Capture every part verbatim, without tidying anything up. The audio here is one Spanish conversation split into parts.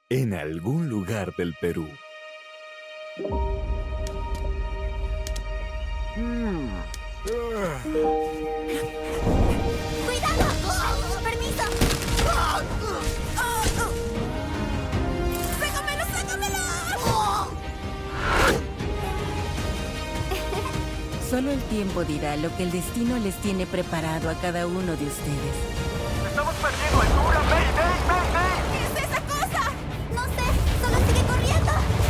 en algún lugar del Perú. Mm. ¡Cuidado! Oh, ¡permiso! Oh, oh, oh. ¡Sácamelo, sácamelo! Oh. Solo el tiempo dirá lo que el destino les tiene preparado a cada uno de ustedes. ¡Estamos perdiendo altura! ¡Mayday! ¡Mayday! ¿Qué es esa cosa? No sé, solo sigue corriendo.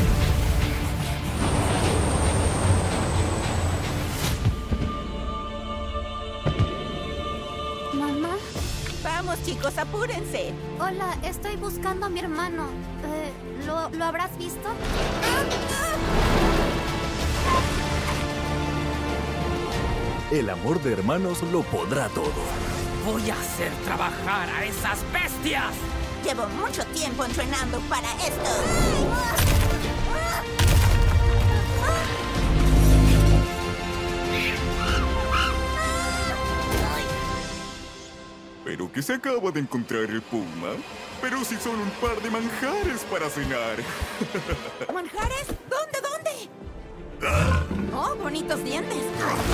¿Mamá? Vamos, chicos, apúrense. Hola, estoy buscando a mi hermano. Eh, ¿lo, ¿Lo habrás visto? El amor de hermanos lo podrá todo. Voy a hacer trabajar a esas bestias. Llevo mucho tiempo entrenando para esto. ¿Pero qué se acaba de encontrar el puma? Pero si son un par de manjares para cenar. ¿Manjares? ¿Dónde, dónde? Oh, bonitos dientes.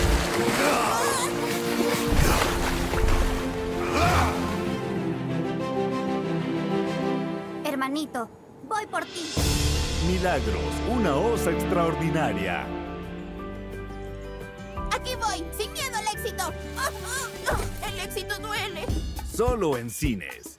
Hermanito, voy por ti. Milagros, una osa extraordinaria. Aquí voy, sin miedo al éxito. Oh, oh, oh. El éxito duele. Solo en cines.